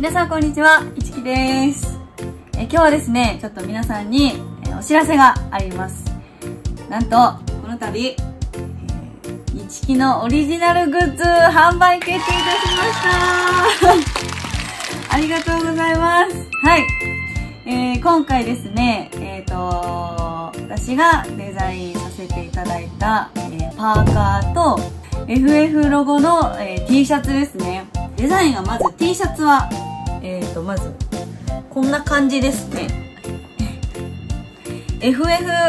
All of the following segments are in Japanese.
皆さんこんにちは、いちきです。今日はですね、ちょっと皆さんにお知らせがあります。なんと、この度、いちきのオリジナルグッズ販売決定いたしました。ありがとうございます。はい。今回ですね、私がデザインさせていただいた、パーカーと FF ロゴの、T シャツですね。デザインがまず T シャツは、まずこんな感じですね。FF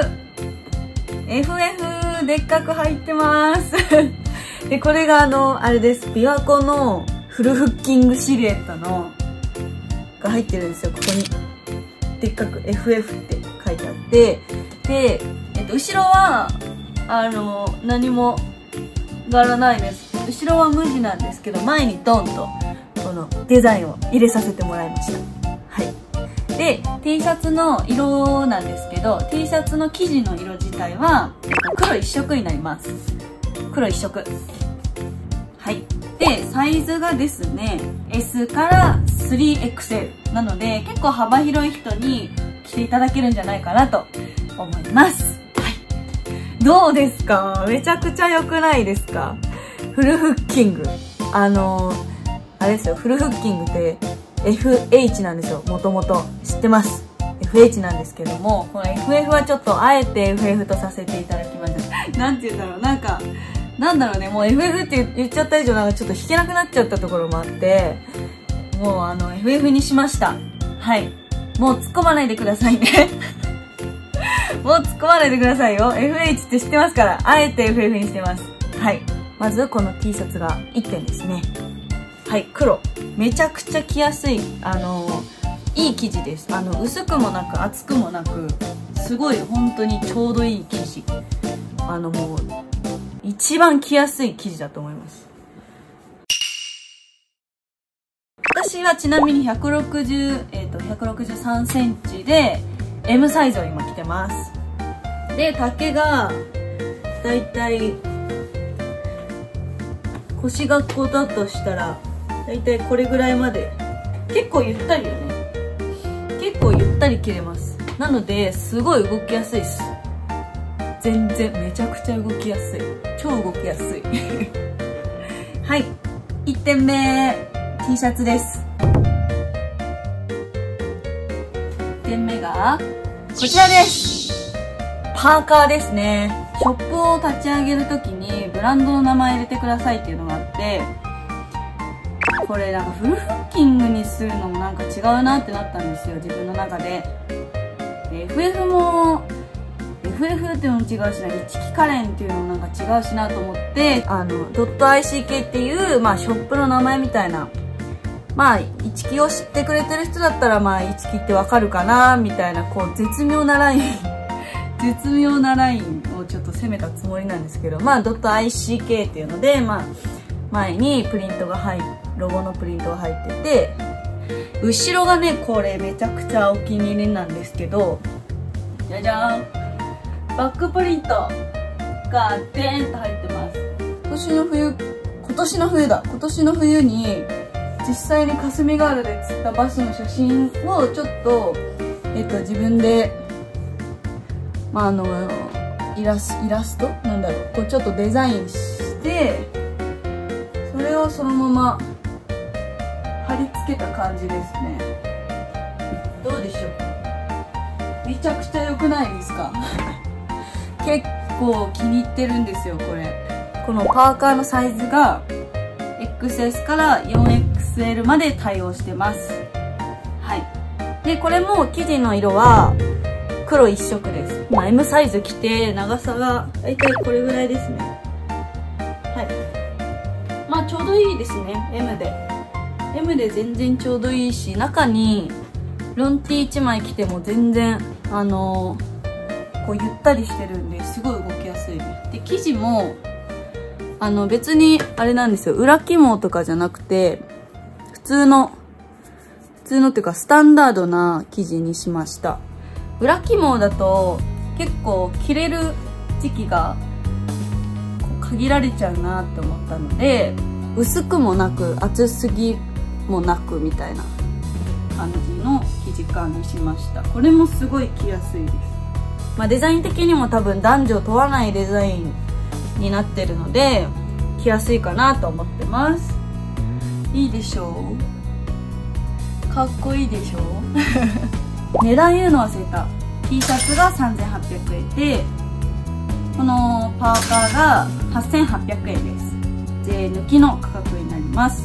でっかく入ってますで、これがあれです。琵琶湖のフルフッキングシルエットのが入ってるんですよ。ここにでっかく FF って書いてあって、で、後ろは何も柄ないです。後ろは無地なんですけど、前にドンとこのデザインを入れさせてもらいました。はい。で、T シャツの色なんですけど、T シャツの生地の色自体は黒一色になります。黒一色。はい。で、サイズがですね、S から 3XL なので、結構幅広い人に着ていただけるんじゃないかなと思います。はい。どうですか？めちゃくちゃ良くないですか？フルフッキング。あれですよ、フルフッキングって FH なんですよ。もともと。知ってます。FH なんですけども、この FF はちょっとあえて FF とさせていただきました。なんて言うんだろう、なんだろうね、もう FF って言っちゃった以上、ちょっと弾けなくなっちゃったところもあって、もうFF にしました。はい。もう突っ込まないでくださいね。もう突っ込まないでくださいよ。FH って知ってますから、あえて FF にしてます。はい。まずこの T シャツが1点ですね。はい、黒。めちゃくちゃ着やすい、いい生地です。薄くもなく、厚くもなく、すごい本当にちょうどいい生地。もう、一番着やすい生地だと思います。私はちなみに163センチで、M サイズを今着てます。で、丈が、だいたい、腰がこうだとしたら、だいたいこれぐらいまで。結構ゆったりよね。結構ゆったり着れます。なので、すごい動きやすいです。全然、めちゃくちゃ動きやすい。超動きやすい。はい。1点目、T シャツです。1点目が、こちらです。パーカーですね。ショップを立ち上げるときに、ブランドの名前入れてくださいっていうのがあって、これなんかフルフッキングにするのもなんか違うなってなったんですよ、自分の中で。FF も FF っていうのも違うしな、一木カレンっていうのもなんか違うしなと思って、.ICK っていう、ショップの名前みたいな、一木を知ってくれてる人だったら一木ってわかるかなみたいな、こう絶妙なライン絶妙なラインをちょっと攻めたつもりなんですけど、.ICK っていうので、前にプリントがロゴのプリントが入ってて、後ろがね、これめちゃくちゃお気に入りなんですけど、じゃじゃーん、バックプリントがデーンと入ってます。今年の冬に実際に霞ヶ浦で釣ったバスの写真をちょっと自分でイラストなんだろう、こうちょっとデザインして、それをそのまま貼り付けた感じですね。どうでしょう？めちゃくちゃ良くないですか？結構気に入ってるんですよ、これ。このパーカーのサイズが XS から 4XL まで対応してます。はい。で、これも生地の色は黒一色です。M サイズ着て、長さがだいたいこれぐらいですね。はい。ちょうどいいですね、M で。M で全然ちょうどいいし、中にロン T 1枚着ても全然、こうゆったりしてるんで、すごい動きやすいです。で、生地も、別に、あれなんですよ、裏起毛とかじゃなくて、普通のっていうか、スタンダードな生地にしました。裏起毛だと、結構着れる時期が、限られちゃうなって思ったので、薄くもなく厚すぎもなくみたいな感じの生地感にしました。これもすごい着やすいです。デザイン的にも多分男女問わないデザインになってるので着やすいかなと思ってます。いいでしょう、かっこいいでしょう値段言うの忘れた。 T シャツが3800円で、このパーカーが8800円です。税抜きの価格になります。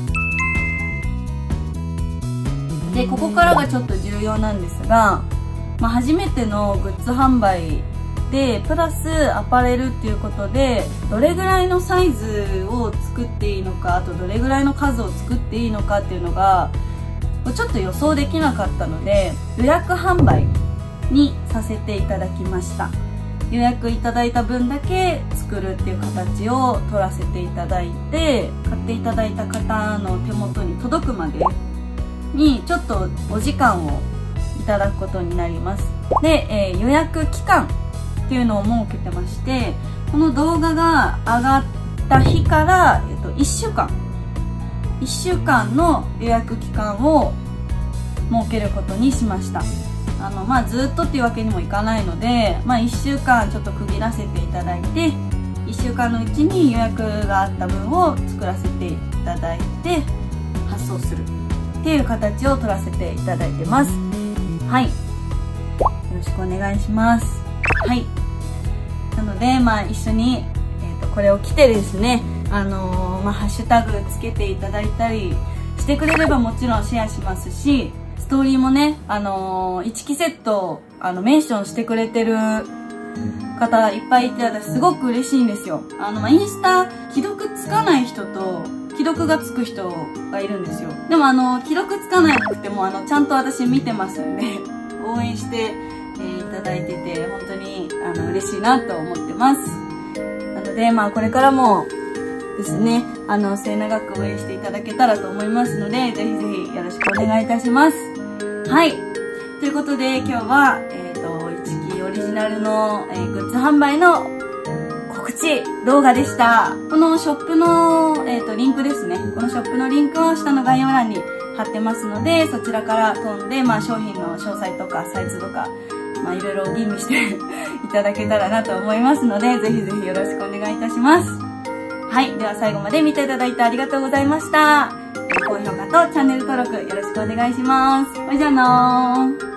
でここからがちょっと重要なんですが、初めてのグッズ販売でプラスアパレルっていうことで、どれぐらいのサイズを作っていいのか、あとどれぐらいの数を作っていいのかっていうのがちょっと予想できなかったので、予約販売にさせていただきました。予約いただいた分だけ作るっていう形を取らせていただいて、買っていただいた方の手元に届くまでにちょっとお時間をいただくことになります。で、予約期間っていうのを設けてまして、この動画が上がった日から、1週間の予約期間を設けることにしました。ずっとっていうわけにもいかないので、1週間ちょっと区切らせていただいて、1週間のうちに予約があった分を作らせていただいて発送するっていう形を取らせていただいてます。はい、よろしくお願いします。はい、なので一緒に、これを着てですね、ハッシュタグつけていただいたりしてくれればもちろんシェアしますし、ストーリーもね、1期セットメンションしてくれてる方いっぱいいて、私すごく嬉しいんですよ。インスタ既読つかない人と既読がつく人がいるんですよ。でも既読つかなくてもちゃんと私見てますんで応援して、いただいてて本当に嬉しいなと思ってます。なのでこれからもですね、末永く応援していただけたらと思いますので、ぜひぜひよろしくお願いいたします。はい。ということで今日は、一期オリジナルの、グッズ販売の告知動画でした。このショップの、リンクですね。このショップのリンクを下の概要欄に貼ってますので、そちらから飛んで、商品の詳細とかサイズとか、いろいろ吟味していただけたらなと思いますので、ぜひぜひよろしくお願いいたします。はい。では最後まで見ていただいてありがとうございました。高評価とチャンネル登録よろしくお願いします。それじゃあのー。